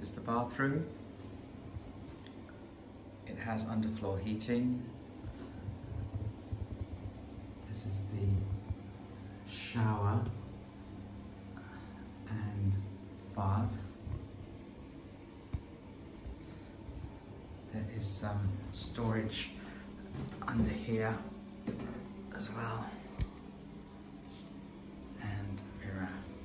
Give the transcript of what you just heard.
is the bathroom. It has underfloor heating. This is the shower and bath. There is some storage under here as well, and mirror.